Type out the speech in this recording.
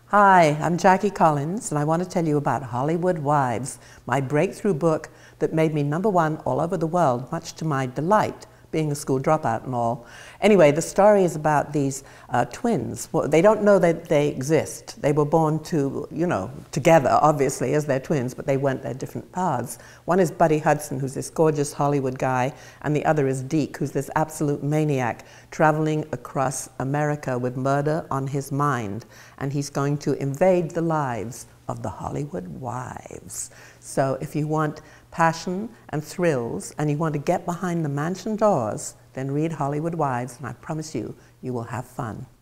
Hi, I'm Jackie Collins, and I want to tell you about Hollywood Wives, my breakthrough book that made me #1 all over the world, much to my delight, being a school dropout and all. Anyway, the story is about these twins. Well, they don't know that they exist. They were born together, obviously, as their twins, but they went their different paths. One is Buddy Hudson, who's this gorgeous Hollywood guy, and the other is Deke, who's this absolute maniac traveling across America with murder on his mind. And he's going to invade the lives of the Hollywood wives. So if you want passion and thrills and you want to get behind the mansion doors, then read Hollywood Wives, and I promise you, you will have fun.